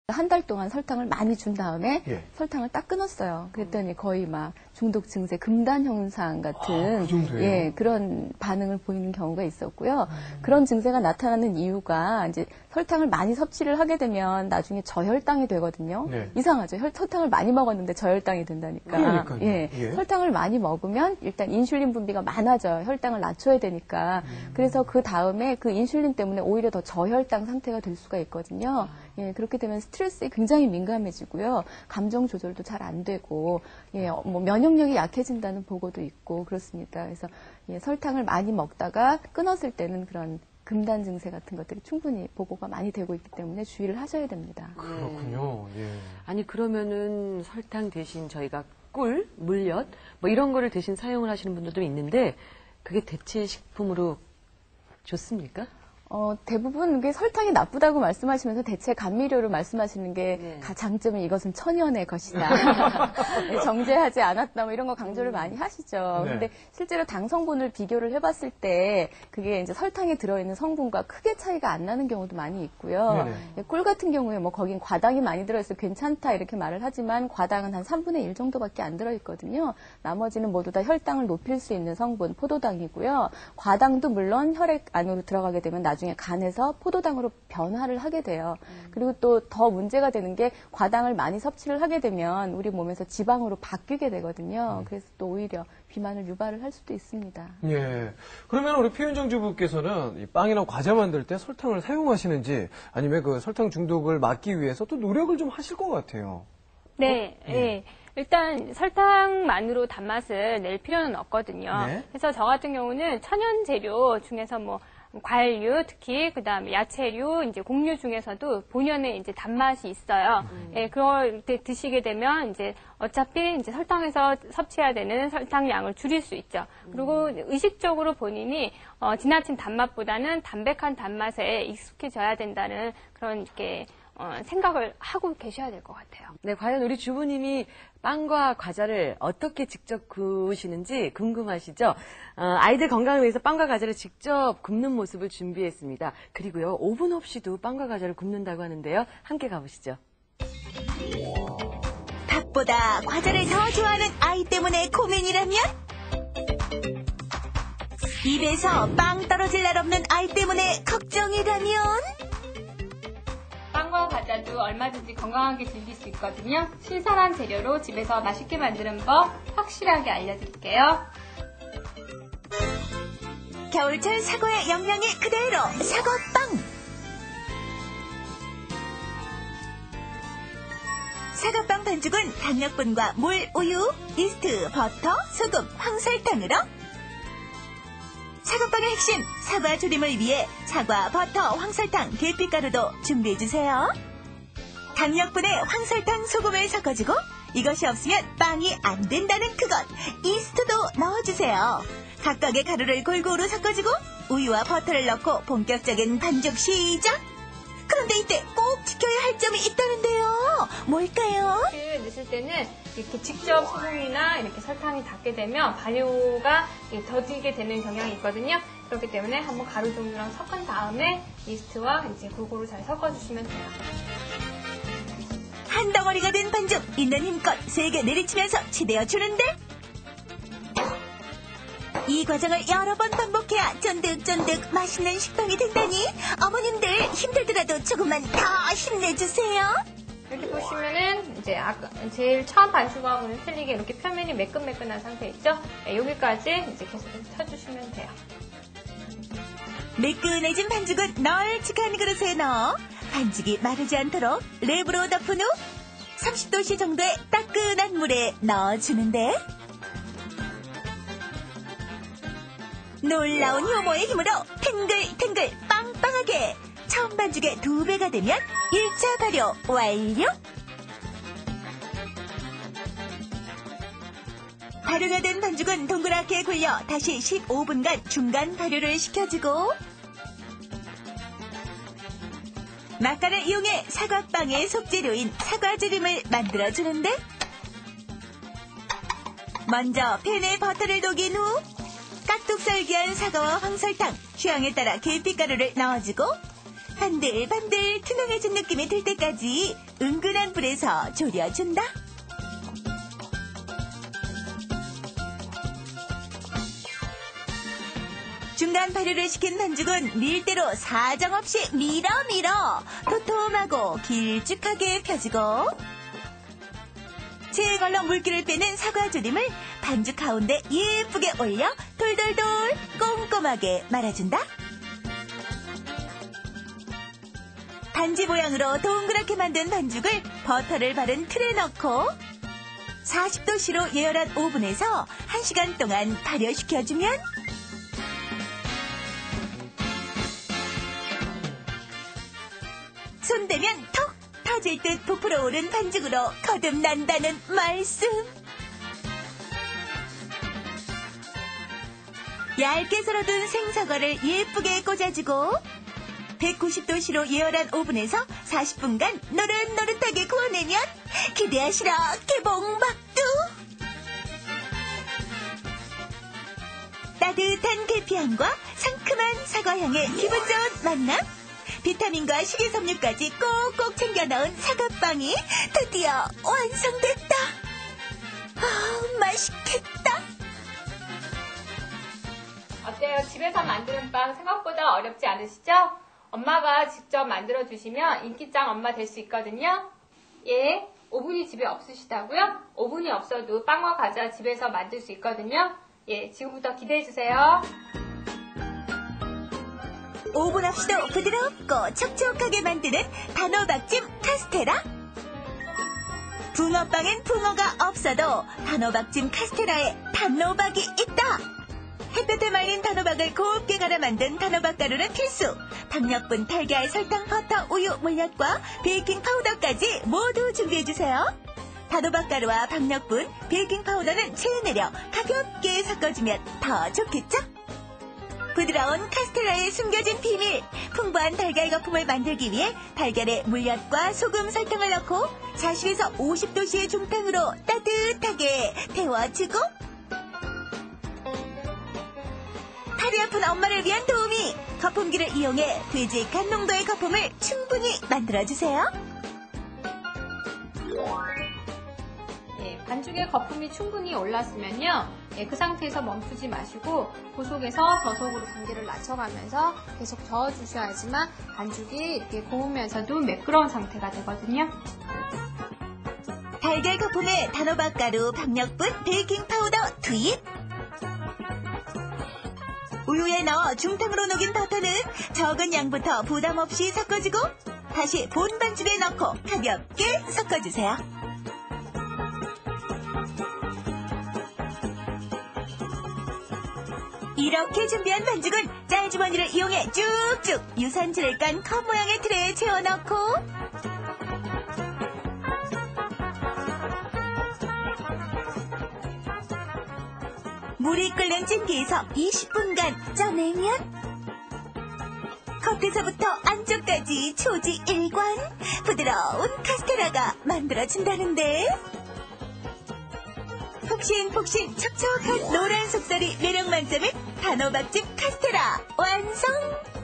한 달 동안 설탕을 많이 준 다음에 예. 설탕을 딱 끊었어요. 그랬더니 거의 막 중독 증세, 금단 현상 같은 그 정도예요? 예, 그런 반응을 보이는 경우가 있었고요. 그런 증세가 나타나는 이유가 이제 설탕을 많이 섭취를 하게 되면 나중에 저혈당이 되거든요. 네. 이상하죠. 설탕을 많이 먹었는데 저혈당이 된다니까. 그러니까요. 예. 예. 설탕을 많이 먹으면 일단 인슐린 분비가 많아져요. 혈당을 낮춰야 되니까. 그래서 그 다음에 그 인슐린 때문에 오히려 더 저혈당 상태가 될 수가 있거든요. 예, 그렇게 되면 스트레스에 굉장히 민감해지고요. 감정 조절도 잘 안 되고, 예, 뭐 면역력이 약해진다는 보고도 있고 그렇습니다. 그래서 예, 설탕을 많이 먹다가 끊었을 때는 그런 금단 증세 같은 것들이 충분히 보고가 많이 되고 있기 때문에 주의를 하셔야 됩니다. 그렇군요. 예. 아니 그러면은 설탕 대신 저희가 꿀, 물엿 뭐 이런 거를 대신 사용을 하시는 분들도 있는데 그게 대체 식품으로 좋습니까? 대부분 이게 설탕이 나쁘다고 말씀하시면서 대체 감미료를 말씀하시는 게 네. 장점은 이것은 천연의 것이다. 정제하지 않았다 뭐 이런 거 강조를 많이 하시죠. 네. 근데 실제로 당 성분을 비교를 해봤을 때 그게 이제 설탕에 들어있는 성분과 크게 차이가 안 나는 경우도 많이 있고요. 네네. 꿀 같은 경우에 뭐 거긴 과당이 많이 들어있어 괜찮다 이렇게 말을 하지만 과당은 한 3분의 1 정도밖에 안 들어있거든요. 나머지는 모두 다 혈당을 높일 수 있는 성분 포도당이고요. 과당도 물론 혈액 안으로 들어가게 되면 나중에 간에서 포도당으로 변화를 하게 돼요. 그리고 또 더 문제가 되는 게 과당을 많이 섭취를 하게 되면 우리 몸에서 지방으로 바뀌게 되거든요. 그래서 또 오히려 비만을 유발을 할 수도 있습니다. 예. 그러면 우리 표현정 주부께서는 이 빵이나 과자 만들 때 설탕을 사용하시는지 아니면 그 설탕 중독을 막기 위해서 또 노력을 좀 하실 것 같아요. 네, 예. 일단 설탕만으로 단맛을 낼 필요는 없거든요. 네. 그래서 저 같은 경우는 천연 재료 중에서 뭐 과일류, 특히 그다음에 야채류, 이제 곡류 중에서도 본연의 이제 단맛이 있어요. 예, 그럴 때 드시게 되면 이제 어차피 이제 설탕에서 섭취해야 되는 설탕량을 줄일 수 있죠. 그리고 의식적으로 본인이 지나친 단맛보다는 담백한 단맛에 익숙해져야 된다는 그런 이렇게 생각을 하고 계셔야 될 것 같아요. 네, 과연 우리 주부님이 빵과 과자를 어떻게 직접 구우시는지 궁금하시죠? 아이들 건강을 위해서 빵과 과자를 직접 굽는 모습을 준비했습니다. 그리고요, 오븐 없이도 빵과 과자를 굽는다고 하는데요. 함께 가보시죠. 밥보다 과자를 더 좋아하는 아이 때문에 고민이라면? 입에서 빵 떨어질 날 없는 아이 때문에 걱정이라면? 빵과 과자도 얼마든지 건강하게 즐길 수 있거든요. 신선한 재료로 집에서 맛있게 만드는 법 확실하게 알려드릴게요. 겨울철 사과의 영양이 그대로 사과빵! 사과빵 반죽은 당력분과 물, 우유, 이스트, 버터, 소금, 황설탕으로 사과빵의 핵심, 사과 조림을 위해 사과, 버터, 황설탕, 계피가루도 준비해주세요. 당력분에 황설탕, 소금을 섞어주고 이것이 없으면 빵이 안 된다는 그것, 이스트도 넣어주세요. 각각의 가루를 골고루 섞어주고 우유와 버터를 넣고 본격적인 반죽 시작! 그런데 이때 꼭 지켜야 할 점이 있다는데요. 뭘까요? 이렇게 넣으실 때는 이렇게 직접 소금이나 이렇게 설탕이 닿게 되면 발효가 더디게 되는 경향이 있거든요. 그렇기 때문에 한번 가루 종류랑 섞은 다음에 이스트와 이제 골고루 잘 섞어주시면 돼요. 한 덩어리가 된 반죽 있는 힘껏 세게 내리치면서 치대어 주는데 이 과정을 여러 번 반복해야 쫀득쫀득 맛있는 식빵이 된다니 어머님들 힘들더라도 조금만 더 힘내주세요. 이렇게 보시면은 이제 아까 제일 처음 반죽하고는 틀리게 이렇게 표면이 매끈매끈한 상태 있죠? 네, 여기까지 이제 계속 쳐주시면 돼요. 매끈해진 반죽은 널찍한 그릇에 넣어 반죽이 마르지 않도록 랩으로 덮은 후 30도씨 정도의 따끈한 물에 넣어주는데 놀라운 효모의 힘으로 탱글탱글 빵빵하게 처음 반죽의 2배가 되면 1차 발효 완료! 발효가 된 반죽은 동그랗게 굴려 다시 15분간 중간 발효를 시켜주고 막간을 이용해 사과빵의 속재료인 사과조림을 만들어주는데 먼저 팬에 버터를 녹인 후 깍둑썰기한 사과와 황설탕, 취향에 따라 계피가루를 넣어주고 반들반들 투명해진 느낌이 들 때까지 은근한 불에서 졸여준다. 중간 발효를 시킨 반죽은 밀대로 사정없이 밀어 도톰하고 길쭉하게 펴주고 제걸러 물기를 빼는 사과조림을 반죽 가운데 예쁘게 올려 돌돌돌 꼼꼼하게 말아준다. 반지 모양으로 동그랗게 만든 반죽을 버터를 바른 틀에 넣고 40도씨로 예열한 오븐에서 1시간 동안 발효시켜주면 손대면 톡 터질 듯 부풀어 오른 반죽으로 거듭난다는 말씀. 얇게 썰어둔 생사과를 예쁘게 꽂아주고 190도씨로 예열한 오븐에서 40분간 노릇노릇하게 구워내면 기대하시라 개봉박두. 따뜻한 계피향과 상큼한 사과향의 기분 좋은 만남. 비타민과 식이섬유까지 꼭꼭 챙겨 넣은 사과빵이 드디어 완성됐다. 맛있겠다. 어때요? 집에서 만드는 빵 생각보다 어렵지 않으시죠? 엄마가 직접 만들어주시면 인기짱 엄마 될 수 있거든요. 예, 오븐이 집에 없으시다고요? 오븐이 없어도 빵과 과자 집에서 만들 수 있거든요. 예, 지금부터 기대해주세요. 오븐 없이도 부드럽고 촉촉하게 만드는 단호박찜 카스테라. 붕어빵엔 붕어가 없어도 단호박찜 카스테라에 단호박이 있다. 햇볕에 말린 단호박을 곱게 갈아 만든 단호박 가루는 필수. 박력분, 달걀, 설탕, 버터, 우유, 물엿과 베이킹 파우더까지 모두 준비해주세요. 단호박 가루와 박력분, 베이킹 파우더는 체에 내려 가볍게 섞어주면 더 좋겠죠? 부드러운 카스테라에 숨겨진 비밀. 풍부한 달걀 거품을 만들기 위해 달걀에 물엿과 소금, 설탕을 넣고 40에서 50도씨의 중탕으로 따뜻하게 데워주고 팔이 아픈 엄마를 위한 도우미. 거품기를 이용해 되직한 농도의 거품을 충분히 만들어주세요. 예, 반죽에 거품이 충분히 올랐으면요. 예, 그 상태에서 멈추지 마시고 고속에서 저속으로 분기를 낮춰가면서 계속 저어주셔야지만 반죽이 이렇게 고우면서도 매끄러운 상태가 되거든요. 달걀 거품에 단호박 가루, 박력분, 베이킹 파우더 투입. 우유에 넣어 중탕으로 녹인 버터는 적은 양부터 부담 없이 섞어주고 다시 본 반죽에 넣고 가볍게 섞어주세요. 이렇게 준비한 반죽은 짤주머니를 이용해 쭉쭉 유산지를 깐 컵 모양의 트레에 채워넣고 물이 끓는 찜기에서 20분간 쪄내면 겉에서부터 안쪽까지 초지 일관 부드러운 카스테라가 만들어진다는데 폭신폭신 촉촉한 노란 속살이 매력 만점의 단호박찜 카스테라 완성!